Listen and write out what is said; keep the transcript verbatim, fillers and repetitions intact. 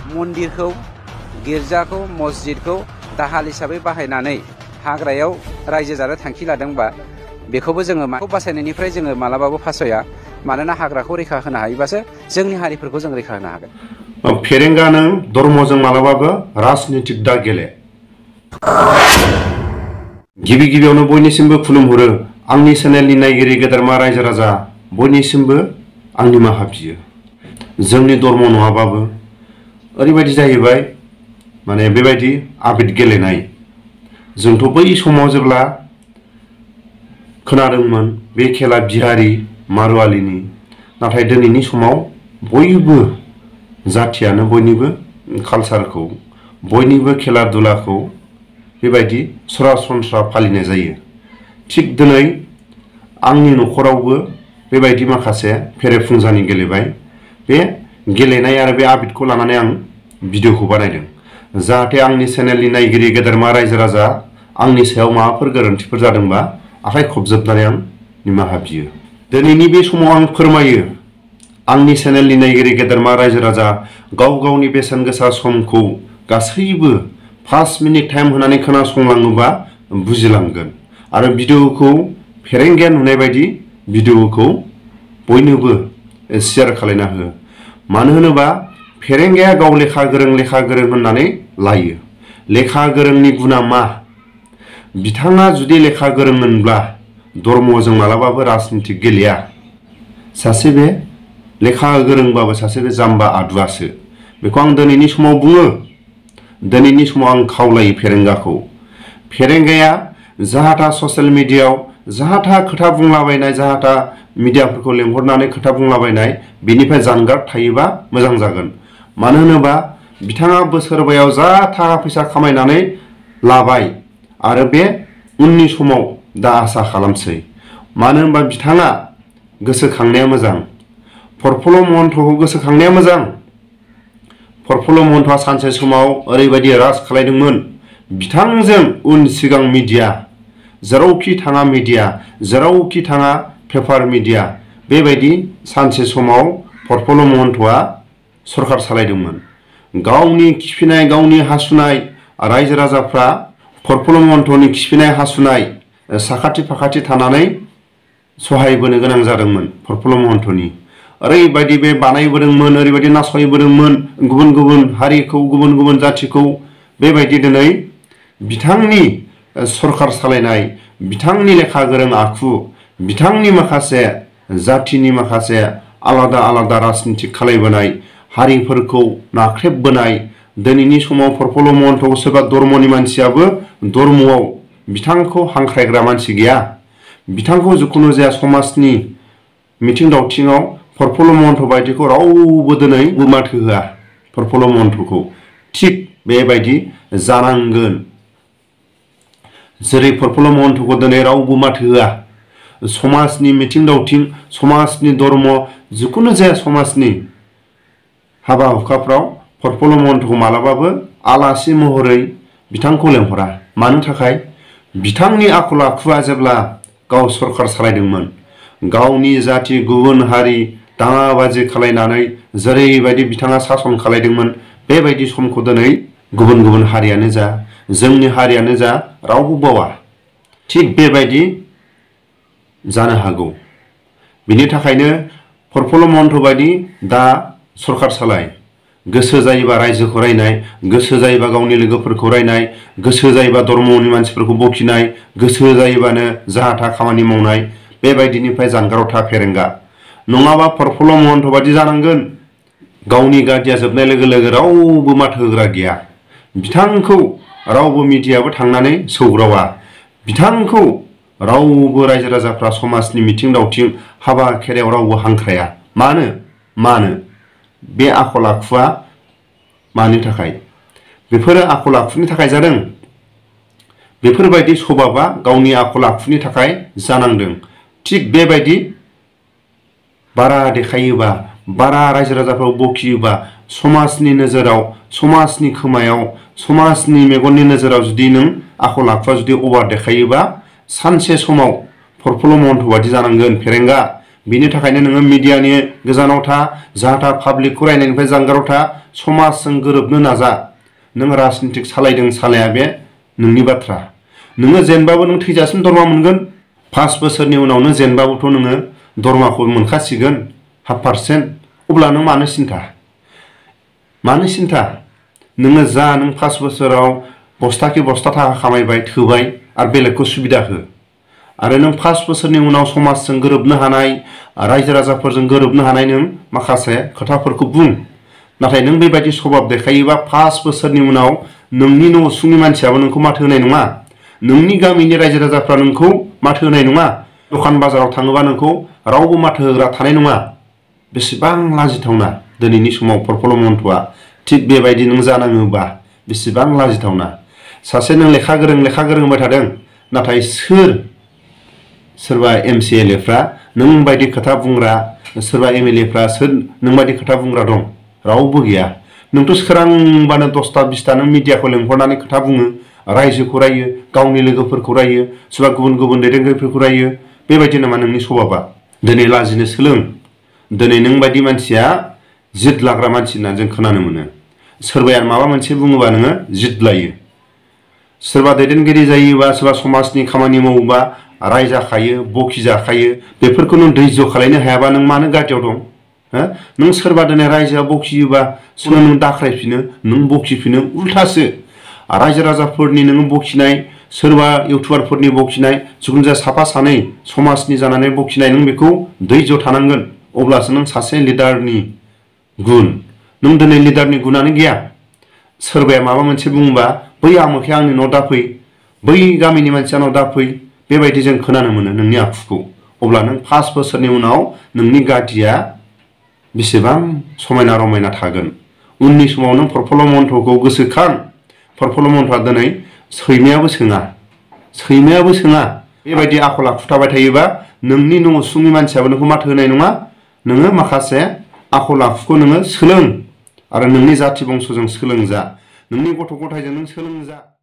मन्दिरखौ गिर्जाखौ मस्जिदखौ दाहाल हिसाबै बाहायनानै हाग्रायाव रायजो जानो थांखि लादोंबा बेखौबो जोङो माखौ बासायनायनिफ्राय जोङो मालाबाबो फासया मानोना हाग्राखौ रैखा होनो हायोबासो जोंनि हारिफोरखौ जों रैखा होनो हागोन। फेरेंगा नों धर्मजों मालाबाबो राजनितिक दा गेले। गिबि गिबियावनो बयनिसिमबो खुलुमहरो आंनि चेनेलनि नायगिरि गेदेरमा रायजो राजा बयनिसिमबो आंनि निमाहा बियो। जोंनि धर्म नङाबाबो ओरैबायदि जाहैबाय माने बेबायदि आबिद गेलेनाय जोंथ' बै समाव जेब्ला खोनादोंमोन बे खेला बिहारि मारुवालिनि, नाथाय दिनैनि समाव बयबो जाथियानो बयनिबो कालसारखौ बयनिबो खेला दुलाखौ बेबायदि सरासनस्रा फालिनाय जायो। थिग दिनै आंनि न'खरावबो बेबायदि माखासे फेरेफुंजानि गेलेबाय। बे गेलेनाय आरो बे आबिदखौ लानानै आं भिडिअखौ बानायदों जाहाथे आंनि चेनेलनि नायगिरि गेदेरमा रायजो राजा आंनि सायाव माबाफोर गोरोन्थिफोर जादोंबा आखाइ खबजोबनानै आं निमाहा बियो। दिनैनि बे समाव आं फोरमायो आंनि चेनेलनि नायगिरि गेदेरमा रायजो राजा गाव गावनि बेसेन गोसा समखौ गासैबो पाँच मिनिट टाइम होनानै खोनासंलाङोबा बुजिलांगोन आरो भिडिअखौ फेरेंगाया नुनाय बायदि भिडिअखौ बयनोबो शेयार खालायना हो। मानो होनोबा फेरेंगाया गाव लेखा गोरों लेखा गोरों होननानै लायो। लेखा गोरोंनि गुना मा? बिथाङा जुदि लेखा गोरोंमोनब्ला धर्मजों मालाबाबो राजनितिक गेलेया। सासे बे लेखा गोरोंबाबो सासे बे जाम्बा आदुआसो। बेखौ आं दिनैनि समाव बुङो। दिनैनि समाव आं खावलायो फेरेंगाखौ। फेरेंगाया जाहाथा ससियेल मिडियायाव जाहाथा खोथा बुंलाबायनाय जाहाथा मिडियाफोरखौ लेंहरनानै खोथा बुंलाबायनाय बेनिफ्राय जानगार थायोबा मोजां जागोन। मानो होनोबा बिथाङा बोसोरबायाव जा थाखा फैसा खामायनानै लाबाय आरो बे उननि समाव दा आसा खालामसै। मानो होनबा बिथाङा गोसोखांनाया मोजां। प्रफुल्ल महन्तखौ गोसोखांनाया मोजां। प्रफुल्ल महन्तआ सानसे समाव ओरैबायदि राज खालायदोंमोन बिथांजों उन सिगां मिडिया जेरावखि थाङा मिडिया जेरावखि थाङा पेपार मिडिया बेबायदि सानसे समाव प्रफुल्ल महन्तआ सरखार सालायदोंमोन। गावनि खिफिनाय गावनि हासुनाय रायजो राजाफ्रा प्रफुल्ल महन्तनि खिफिनाय हासुनाय साखाथि फाखाथि थानानै सहायबोनो गोनां जादोंमोन। प्रफुल्ल महन्तनि ओरैबायदि बे बानायबोदोंमोन ओरैबायदि नासयबोदोंमोन गुबुन गुबुन हारिखौ गुबुन गुबुन जाथिखौ। बेबायदि दिनै बिथांनि सरखार सालायनाय बिथांनि लेखा गोरों आखु बिथांनि माखासे जाथिनि माखासे आलादा आलादा राजनितिक खालायबोनाय हारिफोरखौ नाख्रेबबोनाय दिनैनि समाव प्रफुल्ल महन्तखौ सोरबा धर्मनि मानसियाबो धर्मआव बिथांखौ हांख्रायग्रा मानसि गैया। बिथांखौ जिखुनु जाया समाजनि मिथिं दावथिङाव प्रफुल्ल महन्त बायदिखौ रावबो दिनै माथो होआ। प्रफुल्ल महन्तखौ थिग बेबायदि जानांगोन। जेरै प्रफुल्ल महन्तखौ दिनै रावबो माथो होआ। समाजनि मिथिं दावथिं समाजनि धर्म जिखुनु जाया समाजनि हाबा हुखाफ्राव प्रफुल्ल महन्तखौ मालाबाबो आलासि महरै बिथांखौ लेंहरा। मानो थाखाय? बिथांनि आखल आखुआ जेब्ला गाव सरखार सालायदोंमोन गावनि जाथि गुबुन हारि दाङाबाजि खालायनानै जेरैबायदि बिथाङा सासन खालायदोंमोन बेबायदि समखौ दिनै गुबुन गुबुन हारियानो जा जोंनि हारियानो जा रावबो बावा। थिग बेबायदि जानो हागौ। बिनि थाखायनो प्रफुल्ल महन्त बायदि दा सरखार सालाय गोसो जायोबा रायजोखौ रायनाय गोसो जायोबा गावनि लोगोफोरखौ रायनाय गोसो जायोबा धर्मनि मानसिफोरखौ बखिनाय गोसो जायोबानो जाहाथा खामानि मावनाय बेबायदिनिफ्राय जानगाराव था फेरेंगा। नङाबा प्रफुल्ल महन्त बायदि जानांगोन। गावनि गादिया जोबनाय लोगो लोगो रावबो माथो होग्रा गैया। बिथांखौ रावबो मिडियाबो थांनानै सौग्रावा। बिथांखौ रावबो रायजो राजाफ्रा समाजनि मिथिं दावथिं हाबा खेरायाव रावबो हांख्राया। मानो मानो बे आखल आखुआ मानि थाखाय? बेफोरो आखल आखुनि थाखाय जादों। बेफोरबायदि सभाबा गावनि आखल आखुनि थाखाय जानांदों। थिग बेबायदि बारा देखायोबा बारा रायजो राजाफ्राव बखियोबा समाजनि नोजोराव समाजनि खोमायाव समाजनि मेगननि नोजोराव जुदि नों आखल आखुआ जुदि अभार देखायोबा सानसे समाव प्रफुल्ल महन्त बायदि जानांगोन फेरेंगा। बिनि थाखायनो नोङो मिडियानि गोजानाव था जाहा पाब्लिकखौ रायनायनिफ्राय जानगाराव था समाजजों गोरोबनो नाजा नों राजनितिक सालायदों सालाया बे नोंनि बाथ्रा नोङो जेनबाबो नों थैजासिम दरमा मोनगोन पाँच बोसोरनि उनावनो जेनबाबोथ' नोङो दरमाखौ मोनखासिगोन हाफ पार्सेन्ट अब्ला नों मानो सिन्था मानो सिन्था नोङो जा नों पाँच बोसोराव बस्ता कि बस्ता थाखा खामायबाय थोबाय आरो बेलेगखौ सुबिदा हो आरो नों पाँच बोसोरनि उनाव समाजजों गोरोबनो हानाय रायजो राजाफोरजों गोरोबनो हानाय नों माखासे खोथाफोरखौ बुं नाथाय नों बेबायदि स्वभाब देखायोबा पाँच बोसोरनि उनाव नोंनि न' उसुंनि मानसियाबो नोंखौ माथो होनाय नङा नोंनि गामिनि रायजो राजाफ्रा नोंखौ माथो होनाय नङा दखान बाजाराव थाङोबा नोंखौ रावबो माथो होग्रा थानाय नङा बेसेबां लाजिथावना दिनैनि समाव प्रफुल्ल महन्तआ थिग बेबायदि नों जानाङोबा बेसेबां लाजिथावना सासे नों लेखा गोरों लेखा गोरों होनबाय थादों नाथाय सोर सोरबा एम सि एल एफ्रा नों बायदि खोथा बुंग्रा सोरबा एम एल एफ्रा सोर नों बायदि खोथा बुंग्रा दं रावबो गैया नोंथ' सोरांबानो दसथा बिसथा नों मिडियाखौ लेंहरनानै खोथा बुङो रायजोखौ रायो गावनि लोगोफोरखौ रायो सोरबा गुबुन गुबुन दैदेनगिरिफोरखौ रायो बेबायदि नामा नोंनि स्वभाबा दिनै लाजिनो सोलों दिनै नों बायदि मानसिया जिद लाग्रा मानसि होननानै जों खोनानो मोनो सोरबाया माबा मोनसे बुङोबा नोङो जिद लायो सोरबा दैदेनगिरि जायोबा सोरबा समाजनि खामानि मावोबा रायजाखायो बखिजाखायो बेफोरखौ नों धैर्य खालायनो हायाबा नों मानो गाज्रियाव दं हो नों सोरबा दिनै रायजोआ बखियोबा सोरबा नों दाख्रायफिनो नों बखिफिनो उल्थासो रायजो राजाफोरनि नों बखिनाय सोरबा इउटुबारफोरनि बखिनाय जिखुनु जाया साफा सानै समाजनि जानानै बखिनाय नों बेखौ धैर्य थानांगोन अब्लासो नों सासे लिडारनि गुन नों दिनै लिडारनि गुनानो गैया सोरबाया माबा मोनसे बुंबा बै आमोखे आंनि न' दाफै बै गामिनि मानसिया न' दाफै बेबायदि जों खोनानो मोनो नोंनि आखुखौ अब्ला नों पाँच बोसोरनि उनाव नोंनि गादिया बेसेबां समायना रमायना थागोन उननि समाव नों प्रफुल्ल महन्तखौ गोसोखां प्रफुल्ल महन्तआ दिनै सैमायाबो सोङा सैमायाबो सोङा बेबायदि आखल आखु थाबाय थायोबा नोंनि न' उसुंनि मानसियाबो नोंखौ माथो होनाय नङा नोङो माखासे आखल आखुखौ नोङो सोलों आरो नोंनि जाथि बंस'जों सोलोंजा नोंनि गथ' गथायजों नों सोलोंजा